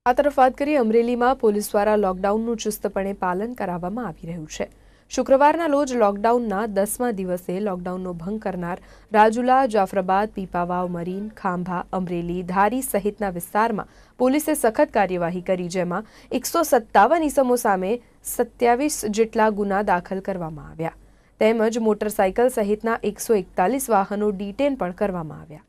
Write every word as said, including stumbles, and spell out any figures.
આ તરફ વાત કરીએ અમરેલીમાં પોલીસ દ્વારા લોકડાઉનનું ચુસ્તપણે પાલન કરાવવામાં આવી રહ્યું છે। શુક્રવારના રોજ લોકડાઉનના દસમા દિવસે લોકડાઉનનો ભંગ કરનાર રાજુલા, જાફરાબાદ, પીપાવાવ, મરીન, ખાંભા, અમરેલી, ધારી સહિતના વિસ્તારમાં પોલીસે સખત કાર્યવાહી કરી, જેમાં એકસો સત્તાવન ઇસમો સામે સત્યાવીસ જેટલા ગુના દાખલ કરવામાં આવ્યા તેમજ મોટરસાયકલ સહિતના એકસો એકતાલીસ વાહનો ડિટેન પણ કરવામાં આવ્યા।